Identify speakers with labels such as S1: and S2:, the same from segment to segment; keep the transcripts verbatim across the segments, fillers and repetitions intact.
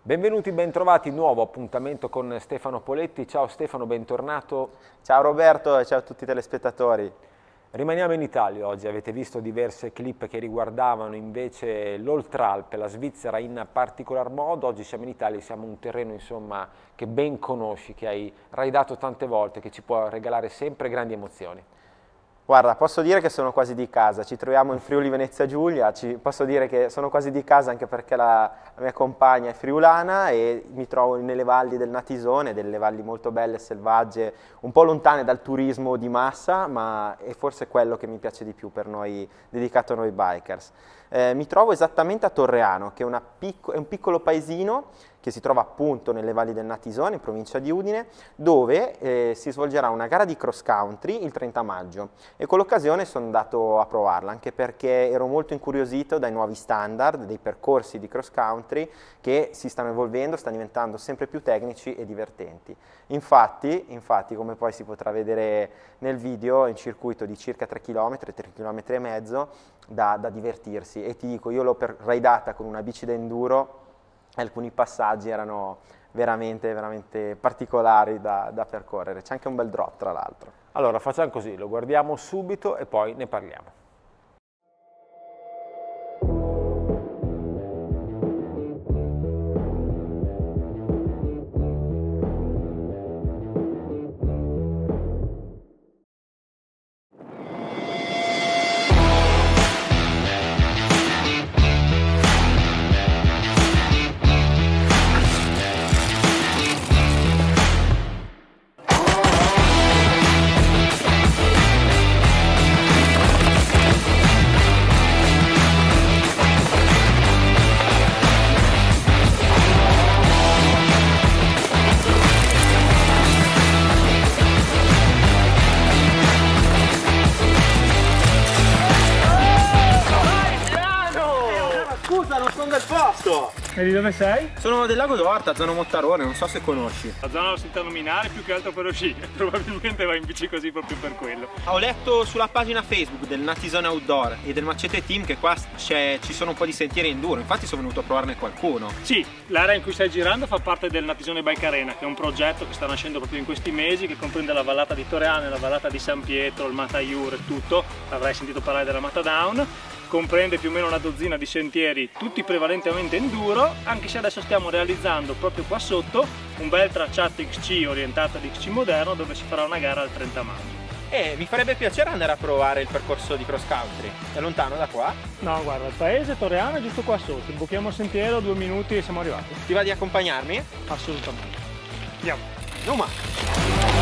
S1: Benvenuti, bentrovati, nuovo appuntamento con Stefano Poletti. Ciao Stefano, bentornato.
S2: Ciao Roberto e ciao a tutti i telespettatori.
S1: Rimaniamo in Italia oggi, avete visto diverse clip che riguardavano invece l'Oltralpe, la Svizzera in particolar modo. Oggi siamo in Italia, siamo un terreno insomma che ben conosci, che hai raidato tante volte, che ci può regalare sempre grandi emozioni.
S2: Guarda, posso dire che sono quasi di casa, ci troviamo in Friuli Venezia Giulia, ci, posso dire che sono quasi di casa anche perché la, la mia compagna è friulana e mi trovo nelle valli del Natisone, delle valli molto belle e selvagge, un po' lontane dal turismo di massa, ma è forse quello che mi piace di più per noi, dedicato a noi bikers. Eh, mi trovo esattamente a Torreano, che è, una picco, è un piccolo paesino che si trova appunto nelle valli del Natisone, in provincia di Udine, dove eh, si svolgerà una gara di cross country il trenta maggio e con l'occasione sono andato a provarla, anche perché ero molto incuriosito dai nuovi standard, dei percorsi di cross country che si stanno evolvendo, stanno diventando sempre più tecnici e divertenti. Infatti, infatti come poi si potrà vedere nel video, è un circuito di circa tre chilometri, tre chilometri e mezzo da, da divertirsi, e ti dico, io l'ho raidata con una bici da enduro. Alcuni passaggi erano veramente, veramente particolari da, da percorrere, c'è anche un bel drop tra l'altro.
S1: Allora facciamo così, lo guardiamo subito e poi ne parliamo.
S3: E di dove sei?
S2: Sono del Lago d'Orta, zona Mottarone, non so se conosci.
S3: La zona l'ho sentita nominare più che altro per lo sci, probabilmente vai in bici così proprio per quello.
S2: Ho letto sulla pagina Facebook del Natisone Outdoor e del Macete Team che qua ci sono un po' di sentieri enduro, infatti sono venuto a provarne qualcuno.
S3: Sì, l'area in cui stai girando fa parte del Natisone Bike Arena, che è un progetto che sta nascendo proprio in questi mesi, che comprende la vallata di Torreano, la vallata di San Pietro, il Mataiur e tutto. Avrai sentito parlare della Matadown. Comprende più o meno una dozzina di sentieri, tutti prevalentemente enduro, anche se adesso stiamo realizzando proprio qua sotto un bel tracciato X C orientato ad X C moderno, dove si farà una gara al trenta maggio.
S2: E mi farebbe piacere andare a provare il percorso di cross country. È lontano da qua?
S3: No, guarda, il paese Torreano è giusto qua sotto, buchiamo sentiero, due minuti e siamo arrivati.
S2: Ti va di accompagnarmi?
S3: Assolutamente. Andiamo.
S2: Numa!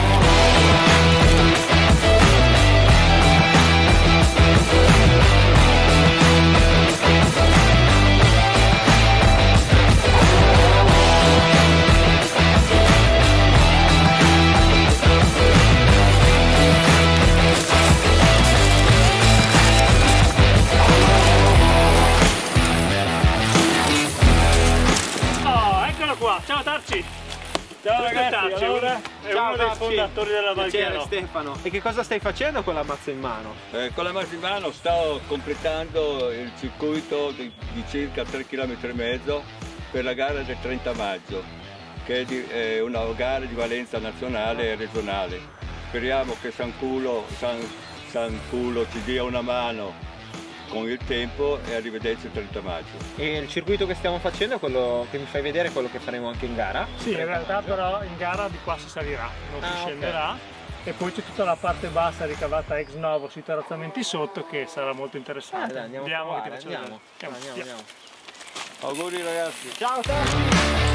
S3: Ciao Tarci! Ciao ragazzi, Tarci, allora, è
S2: ciao,
S3: uno dei
S2: Tarci.
S3: fondatori della
S2: Piacere,
S3: Valchiano.
S2: Stefano. E che cosa stai facendo con la mazza in mano?
S4: Eh, con la mazza in mano sto completando il circuito di, di circa tre chilometri e mezzo per la gara del trenta maggio, che è, di, è una gara di valenza nazionale e regionale. Speriamo che San Culo, San, San Culo ci dia una mano con il tempo e arrivederci il trenta maggio.
S2: E il circuito che stiamo facendo è quello che mi fai vedere, è quello che faremo anche in gara?
S3: Sì, in realtà maggio. Però in gara di qua si salirà, non
S2: ah,
S3: si scenderà. Okay. E poi c'è tutta la parte bassa ricavata ex novo sui terrazzamenti sotto, che sarà molto interessante.
S2: Ah, dai, andiamo,
S3: andiamo,
S2: a
S3: che ti faccio
S2: andiamo.
S3: Andiamo,
S2: andiamo, andiamo.
S4: Auguri ragazzi!
S2: Ciao, ciao!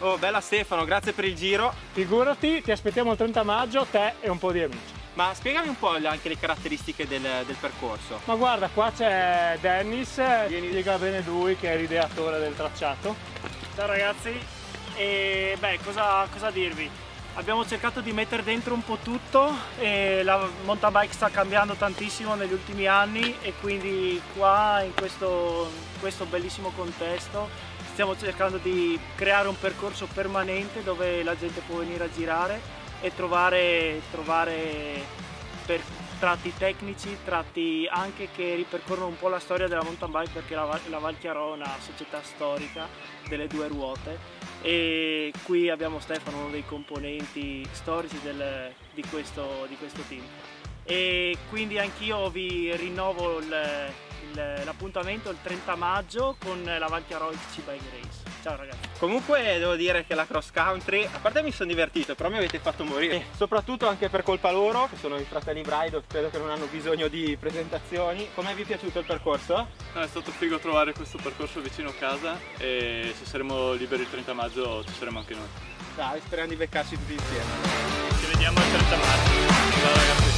S2: Oh, bella Stefano, grazie per il giro.
S3: Figurati, ti aspettiamo il trenta maggio, te e un po' di amici.
S2: Ma spiegami un po' anche le caratteristiche del, del percorso.
S3: Ma guarda, qua c'è Dennis, Vieni. spiega bene lui che è l'ideatore del tracciato. Ciao ragazzi, e beh, cosa, cosa dirvi? Abbiamo cercato di mettere dentro un po' tutto e la mountain bike sta cambiando tantissimo negli ultimi anni e quindi qua in questo, in questo bellissimo contesto stiamo cercando di creare un percorso permanente dove la gente può venire a girare e trovare, trovare per tratti tecnici, tratti anche che ripercorrono un po' la storia della mountain bike, perché la, la Valchiarò è una società storica delle due ruote e qui abbiamo Stefano, uno dei componenti storici del, di, questo, di questo team. E quindi anch'io vi rinnovo l'appuntamento il trenta maggio con la Valchiarò X C Bike Race. Ciao ragazzi.
S2: Comunque devo dire che la cross country, a parte mi sono divertito, però mi avete fatto morire. E soprattutto anche per colpa loro, che sono i fratelli Braidot, credo che non hanno bisogno di presentazioni. Come vi è piaciuto il percorso?
S5: No, è stato figo trovare questo percorso vicino a casa e se saremo liberi il trenta maggio ci saremo anche noi.
S2: Dai, speriamo di beccarci tutti insieme.
S3: Ci vediamo il trenta maggio. Ciao ragazzi.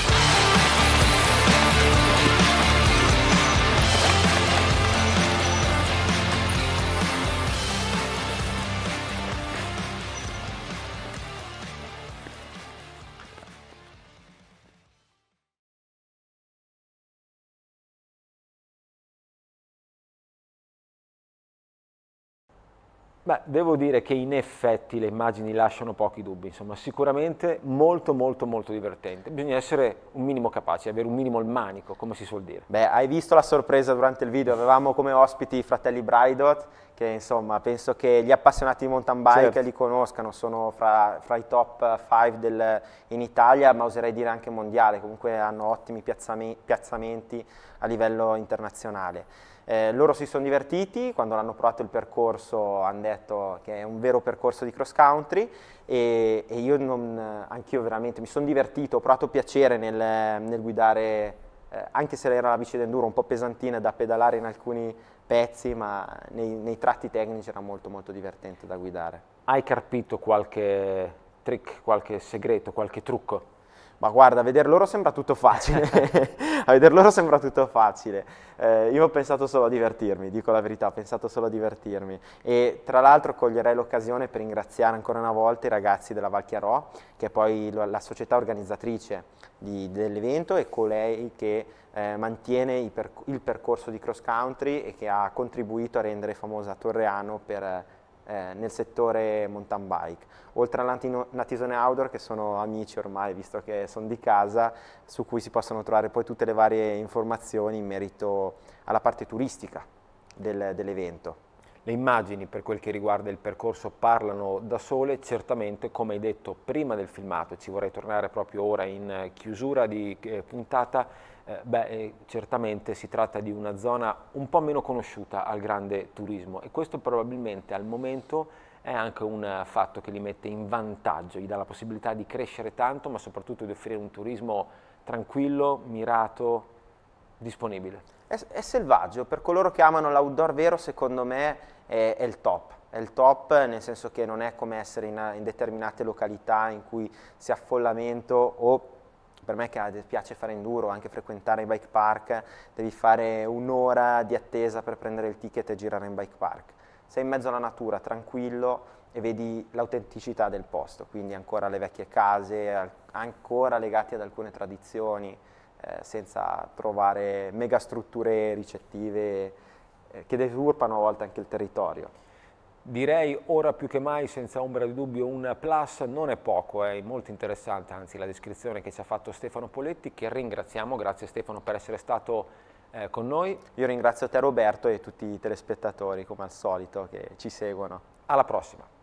S1: Beh, devo dire che in effetti le immagini lasciano pochi dubbi, insomma, sicuramente molto molto molto divertente. Bisogna essere un minimo capaci, avere un minimo il manico, come si suol dire.
S2: Beh, hai visto la sorpresa durante il video, avevamo come ospiti i fratelli Braidot, che insomma penso che gli appassionati di mountain bike
S1: certo.
S2: li conoscano, sono fra, fra i top cinque in Italia, ma oserei dire anche mondiale, comunque hanno ottimi piazzami, piazzamenti a livello internazionale. Eh, loro si sono divertiti, quando hanno provato il percorso hanno detto che è un vero percorso di cross country e, e io non, anch'io veramente mi sono divertito, ho provato piacere nel, nel guidare, eh, anche se era la bici d'enduro un po' pesantina da pedalare in alcuni pezzi, ma nei, nei tratti tecnici era molto molto divertente da guidare.
S1: Hai carpito qualche trick, qualche segreto, qualche trucco?
S2: Ma guarda, a veder loro sembra tutto facile, a veder loro sembra tutto facile. Eh, io ho pensato solo a divertirmi, dico la verità, ho pensato solo a divertirmi. E tra l'altro coglierei l'occasione per ringraziare ancora una volta i ragazzi della Valchiarò, che è poi la società organizzatrice dell'evento e colei che eh, mantiene il, perc il percorso di cross country e che ha contribuito a rendere famosa Torreano per... Eh, nel settore mountain bike, oltre all'Natisone Outdoor, che sono amici ormai visto che sono di casa, su cui si possono trovare poi tutte le varie informazioni in merito alla parte turistica del, dell'evento.
S1: Le immagini per quel che riguarda il percorso parlano da sole, certamente come hai detto prima del filmato, ci vorrei tornare proprio ora in chiusura di eh, puntata. Eh, beh, eh, certamente si tratta di una zona un po' meno conosciuta al grande turismo e questo probabilmente al momento è anche un fatto che li mette in vantaggio, gli dà la possibilità di crescere tanto, ma soprattutto di offrire un turismo tranquillo, mirato, disponibile.
S2: È, è selvaggio, per coloro che amano l'outdoor vero secondo me è, è il top. È il top nel senso che non è come essere in, in determinate località in cui si ha affollamento o per me che piace fare enduro, anche frequentare i bike park, devi fare un'ora di attesa per prendere il ticket e girare in bike park. Sei in mezzo alla natura, tranquillo e vedi l'autenticità del posto, quindi ancora le vecchie case, ancora legati ad alcune tradizioni, eh, senza trovare megastrutture ricettive eh, che deturpano a volte anche il territorio.
S1: Direi ora più che mai, senza ombra di dubbio, un plus non è poco, è molto interessante, anzi la descrizione che ci ha fatto Stefano Poletti, che ringraziamo. Grazie Stefano per essere stato eh, con noi.
S2: Io ringrazio te Roberto e tutti i telespettatori come al solito che ci seguono.
S1: Alla prossima.